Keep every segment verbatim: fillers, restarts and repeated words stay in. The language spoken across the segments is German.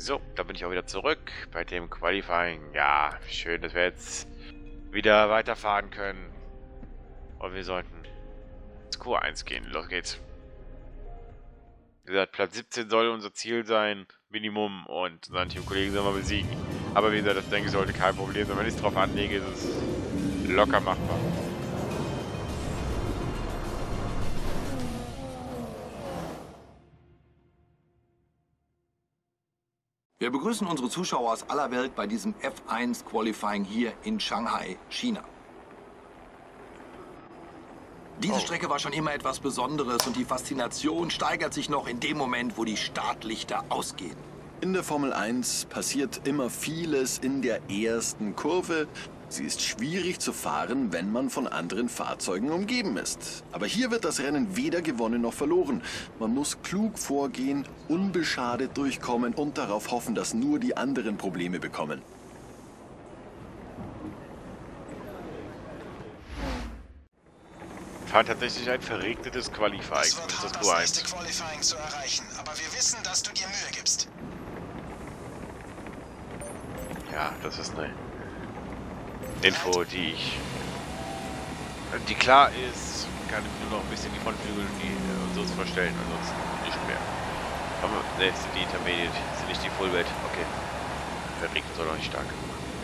So, da bin ich auch wieder zurück bei dem Qualifying. Ja, schön, dass wir jetzt wieder weiterfahren können. Und wir sollten ins Q eins gehen. Los geht's. Wie gesagt, Platz siebzehn soll unser Ziel sein, Minimum, und unseren Teamkollegen sollen wir besiegen. Aber wie gesagt, das denke ich sollte kein Problem sein. Wenn ich es drauf anlege, ist es locker machbar. Wir begrüßen unsere Zuschauer aus aller Welt bei diesem F eins Qualifying hier in Shanghai, China. Diese Oh. Strecke war schon immer etwas Besonderes und die Faszination steigert sich noch in dem Moment, wo die Startlichter ausgehen. In der Formel eins passiert immer vieles in der ersten Kurve. Sie ist schwierig zu fahren, wenn man von anderen Fahrzeugen umgeben ist. Aber hier wird das Rennen weder gewonnen noch verloren. Man muss klug vorgehen, unbeschadet durchkommen und darauf hoffen, dass nur die anderen Probleme bekommen. Wir fahren tatsächlich ein verregnetes Qualifying. Es wird hart, das nächste Qualifying zu erreichen, aber wir wissen, dass du dir Mühe gibst. Ja, das ist eine Info, die ich, die klar ist. Kann ich nur noch ein bisschen die Frontflügel und die und so verstellen, ansonsten nicht mehr. Aber ne, das sind die Intermediate, das sind nicht die Fullweight. Okay. Verregnet soll auch nicht stark.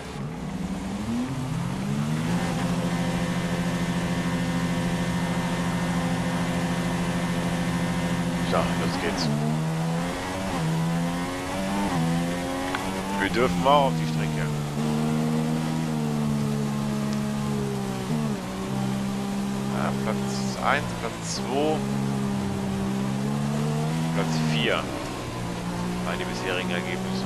So, los geht's. Wir dürfen mal auf die Strecke. Ja, Platz eins, Platz zwei, Platz vier. Meine bisherigen Ergebnisse.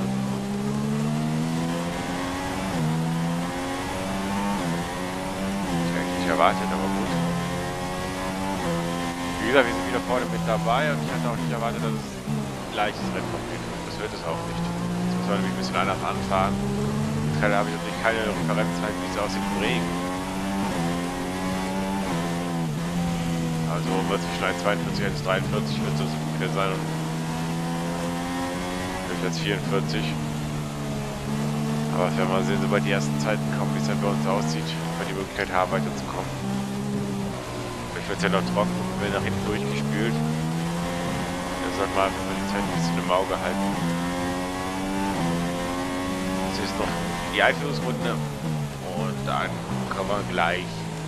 Ich hätte nicht erwartet, aber gut. Wie gesagt, wir sind wieder vorne mit dabei und ich hatte auch nicht erwartet, dass es ein gleiches Rennen wird. Das wird es auch nicht. Jetzt müssen wir nämlich ein bisschen anders anfahren. Gerade habe ich natürlich keine Referenzzeit, wie es aussieht im Regen. Also wird zwischen eins Komma zweiundvierzig und eins Komma dreiundvierzig wird so ungefähr sein und vielleicht vierundvierzig. Aber wir werden mal sehen, sobald die ersten Zeiten kommen, wie es dann bei uns aussieht, ob wir die Möglichkeit haben, weiterzukommen. Vielleicht wird es ja noch trocken, wir nach hinten durchgespült. Da sollten wir einfach mal die Zeit ein bisschen im Auge halten. Es ist noch die Einführungsrunde und dann kommen wir gleich.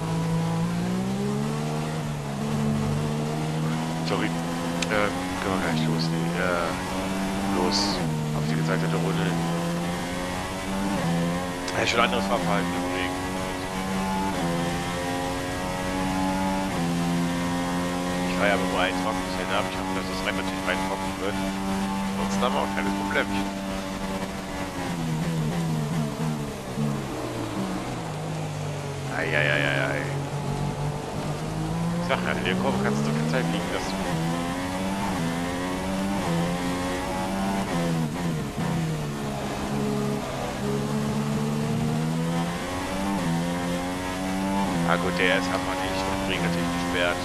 Sorry, äh, können wir gleich los, äh, los auf die gezeichnete Runde. Ja, schon anderes Fahrverhalten im Regen. Ich fahre ja aber nur ein trockenes Rennen ab. Ich hoffe, dass das Rennen natürlich rein trocken wird. Sonst haben wir auch keines Problemchen. Eieieiei. Ich sag ja, in der Kurve kannst du so viel Zeit liegen lassen. Ah gut, der ist haben wir nicht, den Regen natürlich gesperrt.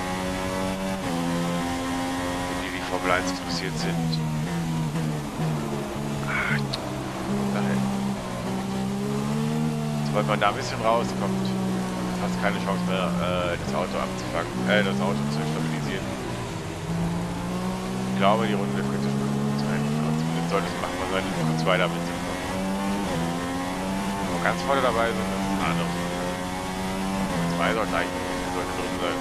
Die, die Formel eins interessiert sind. Ah, nein. Sobald man da ein bisschen rauskommt, fast keine Chance mehr, äh, das Auto abzufangen, äh, das Auto zu stabilisieren. Ich glaube, die Runde könnte schon gut sein. Zumindest sollte es machbar sein, kurz weiter mitzukommen. Aber ganz vorne dabei sind, das ist ein anderes. Zwei sollten eigentlich sollte drin sein.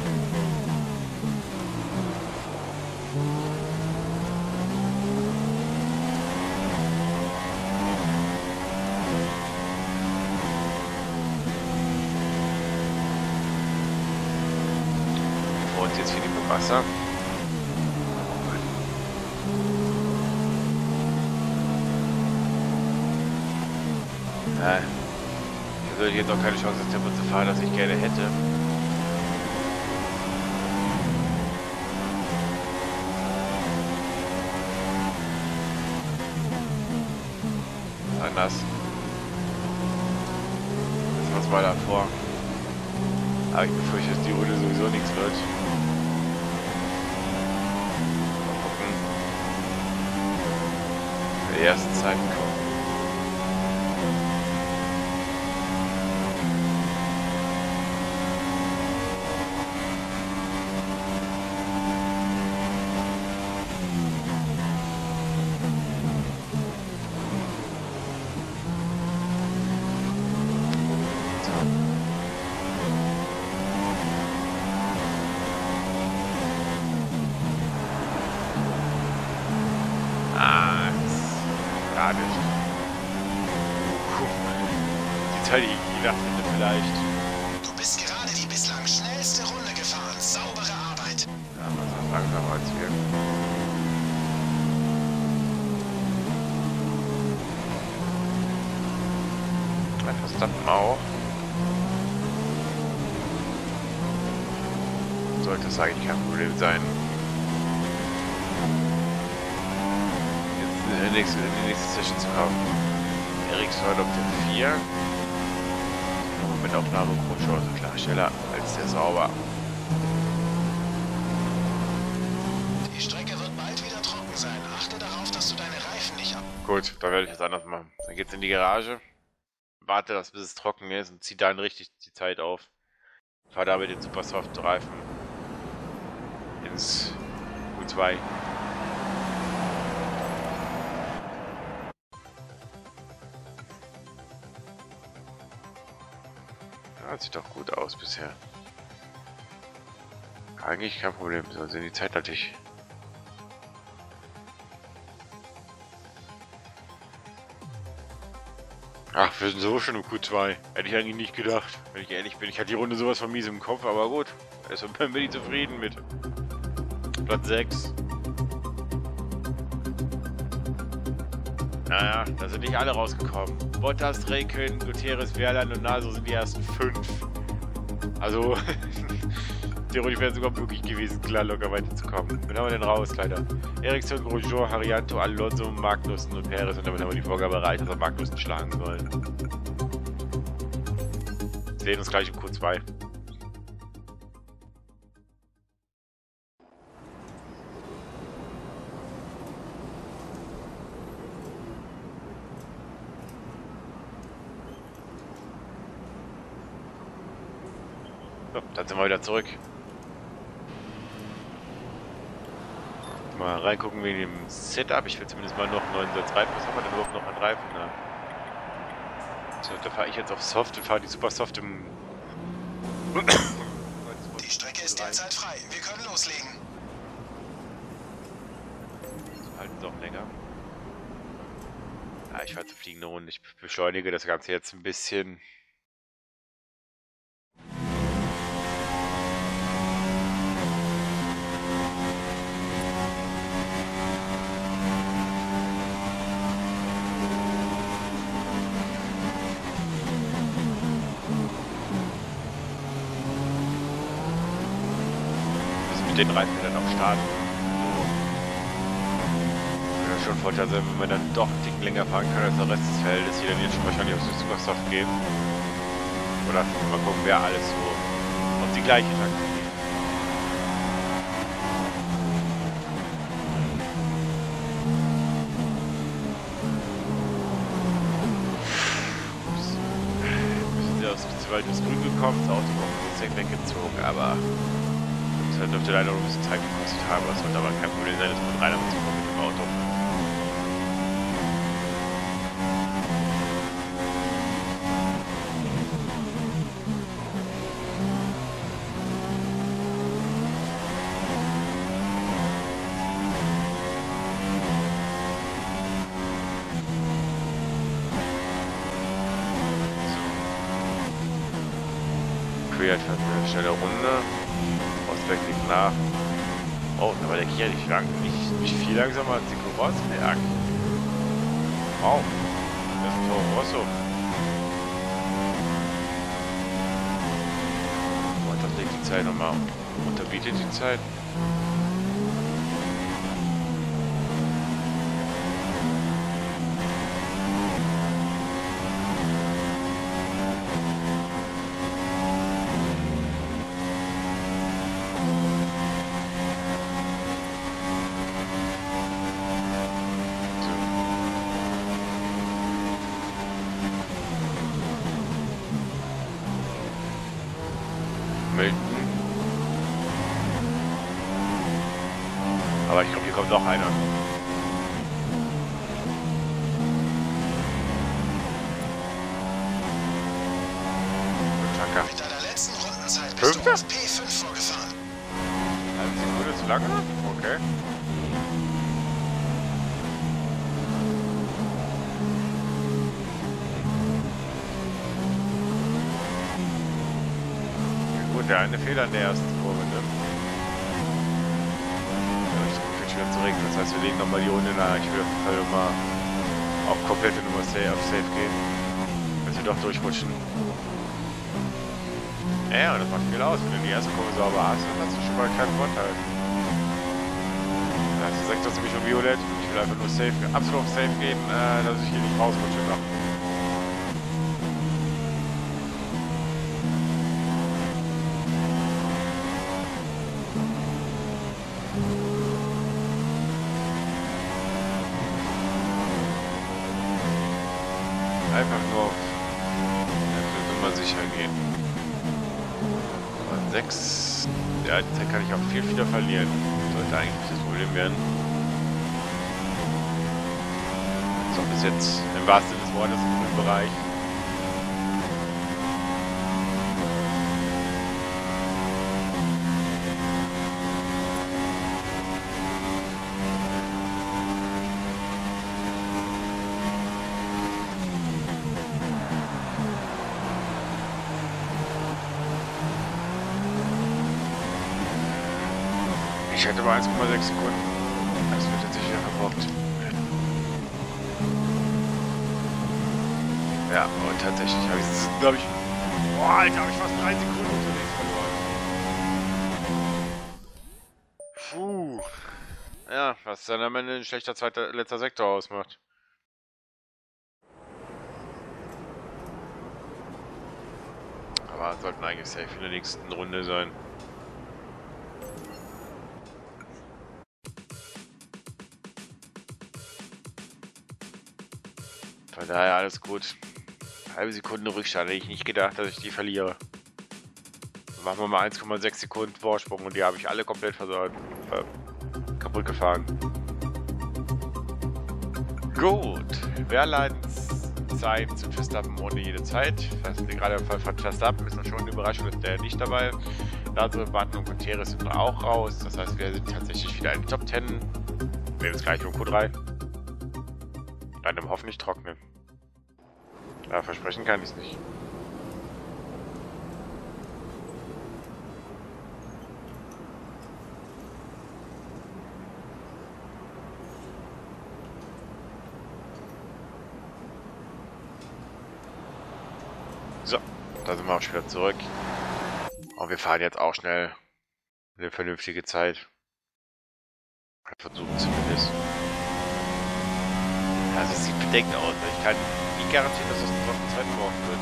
Und jetzt hier die Wasser. Ja, hier würde ich jetzt auch keine Chance, das Tempo zu fahren, das ich gerne hätte. Anders. Das was war davor. Aber ich befürchte, dass die Runde sowieso nichts wird. Mal gucken. der ersten Zeit kommen. Ah, gar nicht. Die Zeit, die ich gedacht hätte, vielleicht. Du bist gerade die bislang schnellste Runde gefahren. Saubere Arbeit. Ja, man ist langsamer als wir. Bei Verstappen auch. Sollte das eigentlich kein Problem sein. Jetzt in die nächste, in die nächste Session zu kommen. Ericsson auf der vier. Mit Aufnahme Grundchance, klar, schneller als der Sauber. Die Strecke wird bald wieder trocken sein. Achte darauf, dass du deine Reifen nicht ab... Gut, dann werde ich es anders machen. Dann geht's in die Garage. Warte, dass bis es trocken ist und zieh dann richtig die Zeit auf. Fahr da mit den Supersoft-Reifen ins Q zwei. Ja, sieht doch gut aus bisher. Eigentlich kein Problem, sonst sind die Zeit natürlich. Ach, wir sind so schon im Q zwei. Hätte ich eigentlich nicht gedacht. Wenn ich ehrlich bin, ich hatte die Runde sowas von mies im Kopf, aber gut. Also bin ich zufrieden mit Platz sechs. Naja, da sind nicht alle rausgekommen. Bottas, Räikkönen, Gutierrez, Wehrlein und Naso sind die ersten fünf. Also, theoretisch wäre es sogar möglich gewesen, klar locker weiterzukommen. Wen haben wir denn raus, leider? Ericsson, Grosjean, Harianto, Alonso, Magnussen und Perez. Und damit haben wir die Vorgabe erreicht, dass wir Magnussen schlagen sollen. Wir sehen uns gleich im Q zwei. So, dann sind wir wieder zurück. Mal reingucken wegen dem Setup. Ich will zumindest mal noch einen neuen Satz Reifen. Was haben wir denn überhaupt noch an Reifen? Na. So, da fahre ich jetzt auf Soft und fahre die Super Soft im... Die Strecke ist derzeit frei. Wir können loslegen. So halten sie auch länger. Ja, ich fahre zur fliegende Runde. Ich beschleunige das Ganze jetzt ein bisschen. Den Reifen dann auch starten. Ja, schon Vorteil sein, wenn man dann doch einen Ticken länger fahren kann als der Rest des Feldes. Hier dann jetzt schon wahrscheinlich auf die Supersoft gehen. Oder mal gucken, wer alles so auf die gleiche Taktik geht. Wir sind aus zu weit ins Grün gekommen, das Auto war sozusagen weggezogen, aber das dürfte leider noch ein bisschen Zeit gekostet haben. Das wird aber kein Problem sein, dass man rein zu kommen mit dem Auto. So. Quert hat eine schnelle Runde. Ausweg liegt nach. Oh, da war der Kia nicht lang, nicht, nicht viel langsamer als die Rosberg. Wow, das ist ein Toro Rosso. Und das legt die Zeit nochmal, unterbietet die Zeit. kommt noch einer. Tanker. Mit deiner letzten Rundenzeit bist Fünfter? du auf P fünf vorgefahren. Eine Sekunde zu lange? Okay. Ja, gut, der eine Fehler in der ersten Kurve, ne? Ja, ich bin schwer zu regnen, das heißt, wir legen nochmal die Runde nach. Ich will auf jeden Fall immer auf komplette Nummer safe, auf safe gehen. Dass wir doch durchrutschen. Ja, und das macht viel aus. Wenn du die erste Kurve sauber hast, dann hast du schon mal keinen Vorteil. Da ist der Sektor ziemlich nur violett. Ich will einfach nur safe, absolut auf safe gehen, äh, dass ich hier nicht rausrutsche noch. Einfach nur auf Nummer sicher gehen. sechs. Ja, die Zeit kann ich auch viel wieder verlieren. Sollte eigentlich nicht das Problem werden. So, bis jetzt im wahrsten Sinne des Wortes im grünen Bereich. Ich hätte aber eins Komma sechs Sekunden. Das wird jetzt sicher verbraucht. Ja, und tatsächlich habe ich es, glaube ich... Boah, Alter, habe ich fast drei Sekunden unterwegs verloren. Puh. Ja, was dann am Ende ein schlechter zweiter, letzter Sektor ausmacht. Aber sollten eigentlich safe in der nächsten Runde sein. Von daher alles gut. Halbe Sekunde Rückstand, hätte ich nicht gedacht, dass ich die verliere. Machen wir mal eins Komma sechs Sekunden Vorsprung und die habe ich alle komplett versaut. Äh, kaputt gefahren. Gut. Wehrleitenzeit zu Verstappen ohne jede Zeit. Das heißt, gerade im Fall von Verstappen ist das schon eine Überraschung, dass der nicht dabei ist. Dazu Barton und Gutierrez sind auch raus. Das heißt, wir sind tatsächlich wieder in den Top Ten. Wir sind gleich um Q drei. Dann im hoffentlich trocknen. Ja, versprechen kann ich es nicht. So, da sind wir auch schon wieder zurück. Und wir fahren jetzt auch schnell eine vernünftige Zeit. Versuchen zumindest. Also es sieht bedeckt aus. Ich kann nicht garantieren, dass das eine trockene Zeit brauchen wird.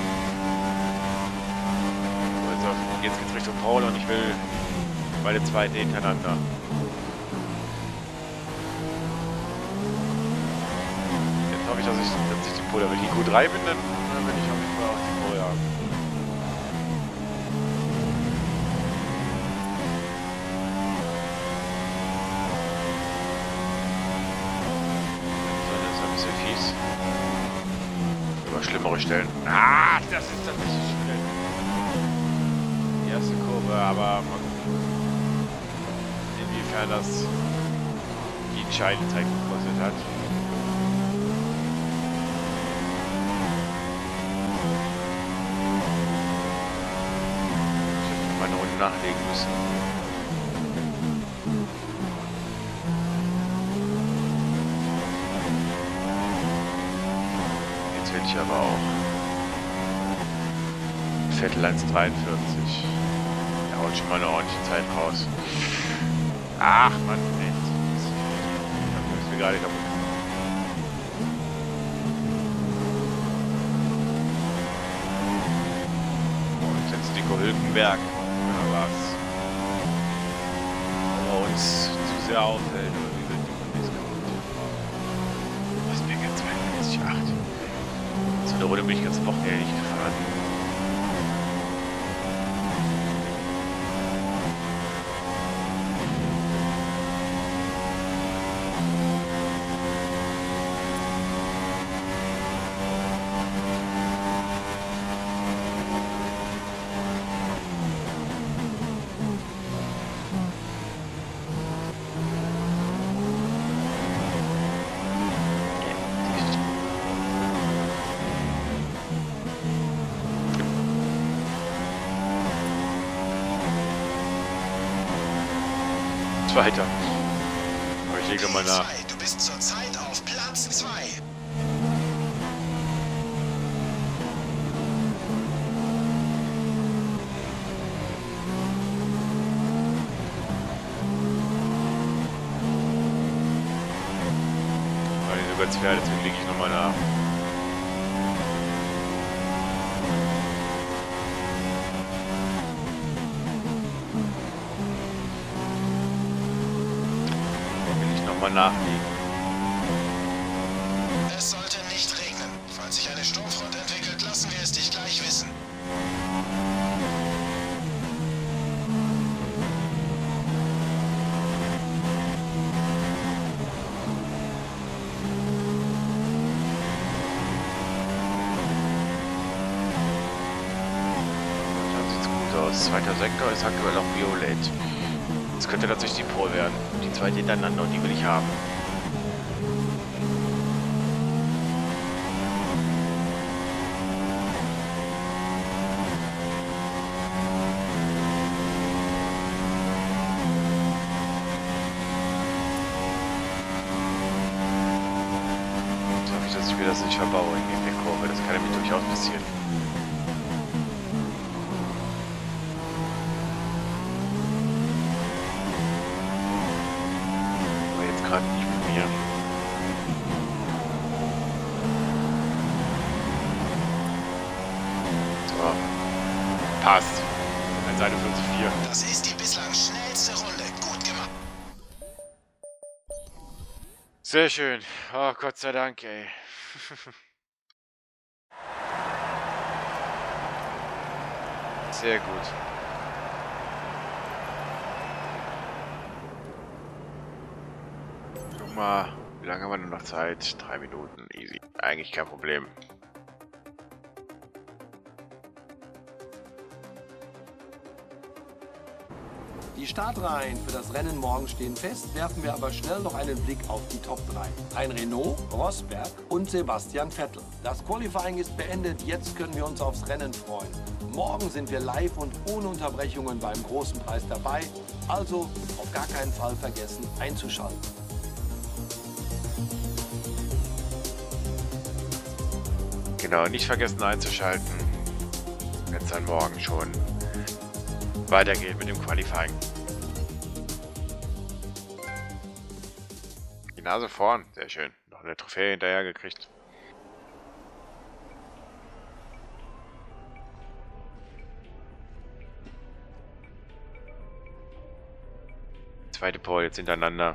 Also jetzt geht's Richtung Paul und ich will meine zweite hintereinander. Jetzt hoffe ich, dass ich, dass ich die Pole, wenn ich die Q drei bin, dann, dann bin ich auf jeden Fall auch die Pole haben. Schlimmere Stellen. Ah, das ist tatsächlich schlimm. Die erste Kurve, aber mal gucken, inwiefern das die entscheidende Zeit gekostet hat. Ich hätte mal eine Runde nachlegen müssen. Ich aber auch. Viertel eins dreiundvierzig. Da haut schon mal eine ordentliche Zeit raus. Ach Mann, echt. Da müssen wir gerade kaputt. Und jetzt Nico Hülkenberg. Oder was? Aber uns zu sehr auffällt. Oder wie sind die von kaputt? Was mir jetzt zweiundvierzig Komma acht. So eine Runde bin ich ganz Wochenende nicht gefahren. weiter. Aber ich lege mal nach. Du bist zurzeit auf Platz zwei. Ganz fair, deswegen lege ich nochmal nach. Dann will ich nochmal nachlegen. Es sollte nicht regnen. Falls sich eine Sturmfront entwickelt, lassen wir es dich gleich wissen. Zweiter Sektor ist aktuell noch violett. Das könnte tatsächlich die Pole werden. Die zwei hintereinander und die will ich haben. Jetzt hoffe ich, dass ich mir das nicht verbaue in der Kurve. Das kann nämlich durchaus passieren. Gerade nicht mit mir. So. Passt. An Seite fünfundvierzig. Das ist die bislang schnellste Runde. Gut gemacht. Sehr schön. Oh, Gott sei Dank, ey. Sehr gut. Mal, wie lange haben wir nur noch Zeit? Drei Minuten, easy. Eigentlich kein Problem. Die Startreihen für das Rennen morgen stehen fest, werfen wir aber schnell noch einen Blick auf die Top drei. Ein Renault, Rosberg und Sebastian Vettel. Das Qualifying ist beendet, jetzt können wir uns aufs Rennen freuen. Morgen sind wir live und ohne Unterbrechungen beim großen Preis dabei, also auf gar keinen Fall vergessen einzuschalten. Genau, nicht vergessen einzuschalten, wenn es dann morgen schon weitergeht mit dem Qualifying. Die Nase vorn, sehr schön. Noch eine Trophäe hinterher gekriegt. Zweite Pole jetzt hintereinander.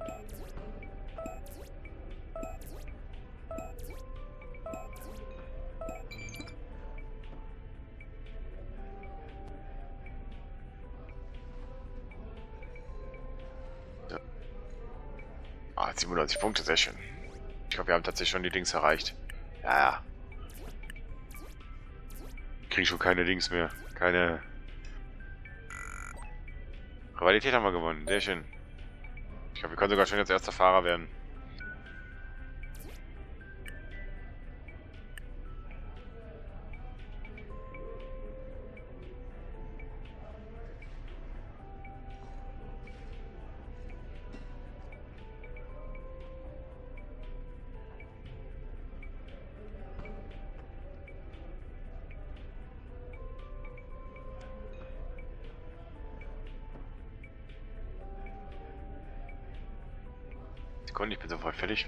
Ah, siebenundneunzig Punkte, sehr schön. Ich glaube, wir haben tatsächlich schon die Dings erreicht. Ja, ja. Krieg schon keine Dings mehr. Keine... Rivalität haben wir gewonnen, sehr schön. Ich glaube, wir können sogar schon jetzt erster Fahrer werden. Sekunde, ich bin sofort fertig.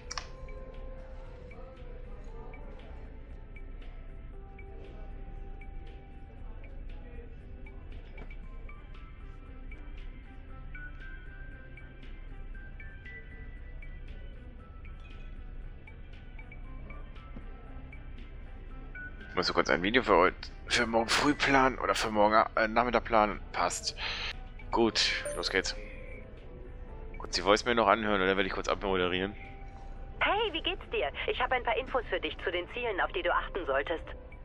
Ich muss so kurz ein Video für heute, für morgen früh planen oder für morgen äh, Nachmittag planen. Passt. Gut, los geht's. Kurz die Voice-Mail noch anhören und dann werde ich kurz abmoderieren. Hey, wie geht's dir? Ich habe ein paar Infos für dich zu den Zielen, auf die du achten solltest.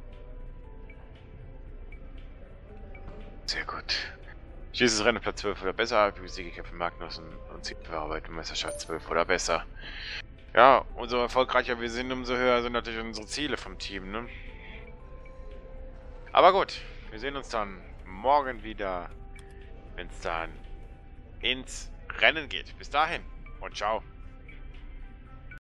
Sehr gut. Dieses Rennen Platz zwölf oder besser, Siegerkämpfe Magnussen und Zielbearbeitung Meisterschaft zwölf oder besser. Ja, umso erfolgreicher wir sind, umso höher sind natürlich unsere Ziele vom Team, ne? Aber gut, wir sehen uns dann morgen wieder, wenn es dann ins Rennen geht. Bis dahin und ciao.